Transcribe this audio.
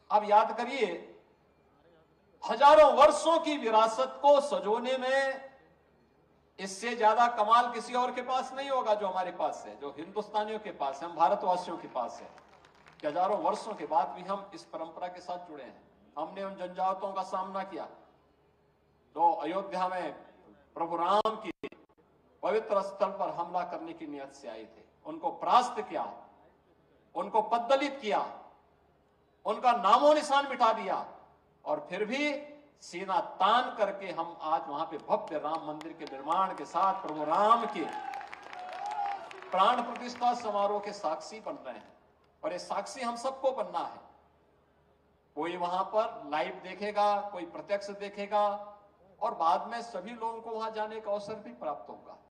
आप याद करिए, हजारों वर्षों की विरासत को सजोने में इससे ज्यादा कमाल किसी और के पास नहीं होगा जो हमारे पास है, जो हिंदुस्तानियों के पास है, हम भारतवासियों के पास है, कि हजारों वर्षों के बाद भी हम इस परंपरा के साथ जुड़े हैं। हमने उन जनजातों का सामना किया तो अयोध्या में प्रभु राम की पवित्र स्थल पर हमला करने की नियत से आए थे, उनको परास्त किया, उनको पद्दलित किया, उनका नामो निशान मिटा दिया, और फिर भी सीना तान करके हम आज वहां पे भव्य राम मंदिर के निर्माण के साथ प्रभु राम के प्राण प्रतिष्ठा समारोह के साक्षी बन रहे हैं। और ये साक्षी हम सबको बनना है। कोई वहां पर लाइव देखेगा, कोई प्रत्यक्ष देखेगा, और बाद में सभी लोगों को वहां जाने का अवसर भी प्राप्त होगा।